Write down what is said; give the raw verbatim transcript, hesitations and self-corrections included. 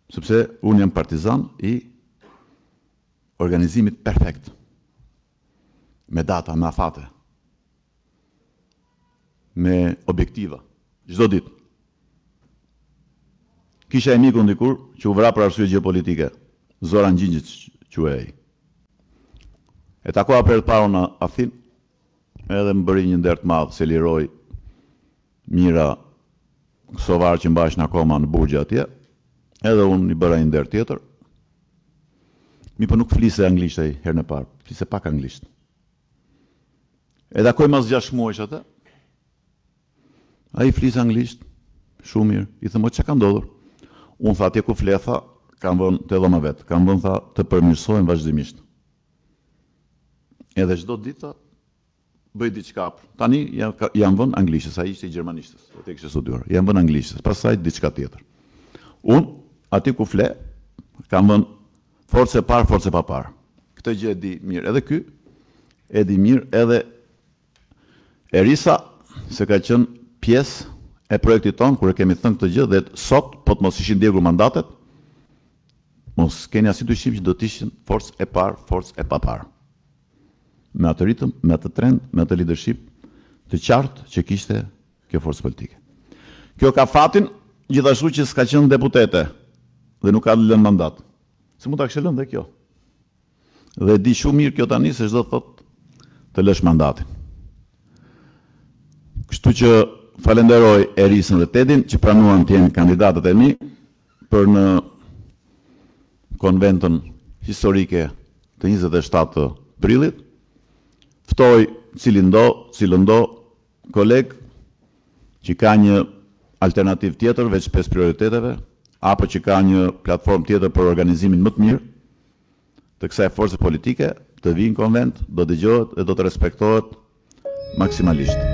sepse unë jam partizan i organizimit perfekt, me data, me afate, me objektiva, çdo ditë. Kisha e miku ndikur që u vra për arsye gjeopolitike, Zoran Gjingjit quhej. E takova për të parë në Athinë, edhe më bëri një nder të madh se liroj mira kosovar që mbajshin akoma në burgje atje, edhe unë i bëra një nder tjetër. Mi po nuk flise anglisht ai herën e parë, flise pak anglisht. E takoj mas gjashtë muajsh atë. Ai flise anglisht, shumë mirë. I them, "Çka ka ndodhur?" Unë tha, atje ku fletha, kam vënë të dhoma vetë, kam vënë tha të përmirësohem vazhdimisht. Edhe çdo ditë bëj diçka. Tani jam vënë anglishtës, ai ishte i gjermanishtës, atë kishte studiuar. Jam vënë anglishtës, pastaj diçka tjetër. Unë aty ku fle, kam vënë forcë e parë, forcë e pa parë. Këtë gjë e di mirë edhe ky, e di mirë edhe Erisa, se ka qenë pjesë e projektit tonë, kur e kemi thënë këtë gjë, dhe sot, po të mos ishin ndjekur mandatet, mos keni asnjë dyshim që do të ishin forcë e parë, forcë e pa parë. Me atë ritëm, me atë trend, me atë leadership të qartë që kishte kjo forcë politike. Kjo ka fatin gjithashtu që s'ka qenë deputete dhe nuk ka lënë mandat. Se mund ta kishte lënë dhe kjo. Dhe di shumë mirë kjo tani se çdo thot të lësh mandatin. Kështu që falenderoj Erisën dhe Tedin që pranuan të jenë kandidatët e mi për në konventën historike të njëzet e shtatë prillit. Ftoj cilin do, cilën do, koleg që ka një alternativ tjetër veç pesë prioriteteve, apo që ka një platform tjetër për organizimin më të mirë të kësaj force politike, të vinë konvent, do dëgjohet dhe do të respektohet maksimalisht.